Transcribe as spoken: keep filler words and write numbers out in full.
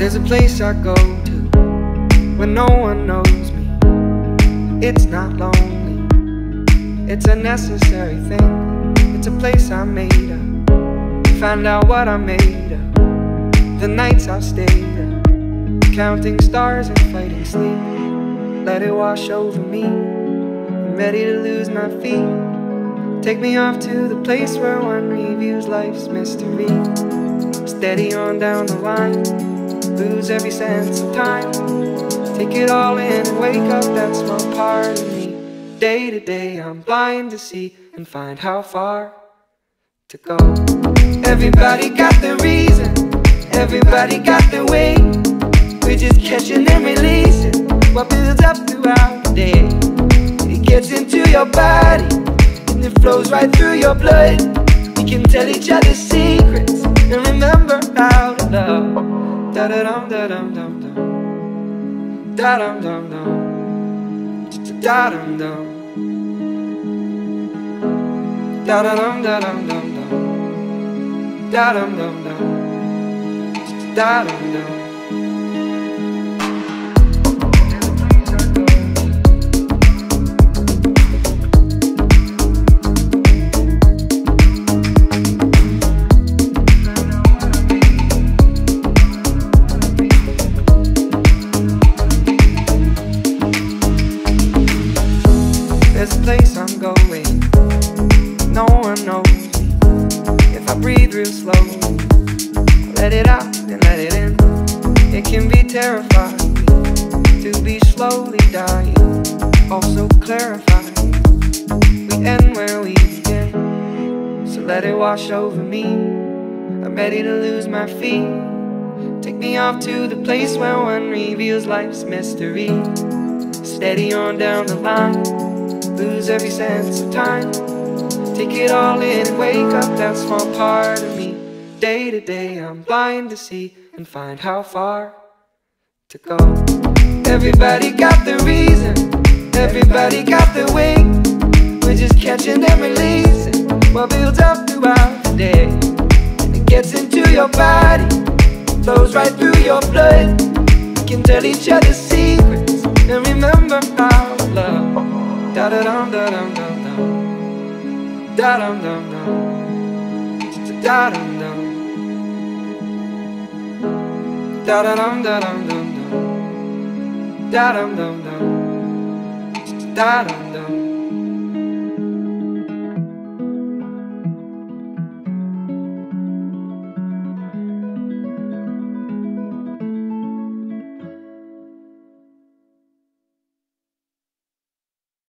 There's a place I go to when no one knows me. It's not lonely, it's a necessary thing. It's a place I made up to find out what I made of. The nights I've stayed up, counting stars and fighting sleep. Let it wash over me, I'm ready to lose my feet. Take me off to the place where one reviews life's mystery. Steady on down the line, lose every sense of time. Take it all in and wake up that small part of me. Day to day I'm blind to see and find how far to go. Everybody got their reason, everybody got their way. We're just catching and releasing what builds up throughout the day. It gets into your body and it flows right through your blood. We can tell each other secrets and remember how to love. Da da dum da dum dum dum, da dum dum dum, da dum dum, da da dum da dum dum dum, da dum dum dum, da dum dum. There's a place I'm going, no one knows me. If I breathe real slowly, let it out and let it in. It can be terrifying to be slowly dying, also clarifying we end where we begin. So let it wash over me, I'm ready to lose my feet. Take me off to the place where one reveals life's mystery. Steady on down the line, lose every sense of time. Take it all in and wake up that small part of me. Day to day I'm blind to see and find how far to go. Everybody got their reason, everybody got their way. We're just catching and releasing what builds up throughout the day. And it gets into your body, flows right through your blood. We can tell each other secrets and remember how to love. Da da dum da dum dum dum, da dum dum dum, da dum dum, da da dum da dum dum dum, da dum dum dum, da dum dum.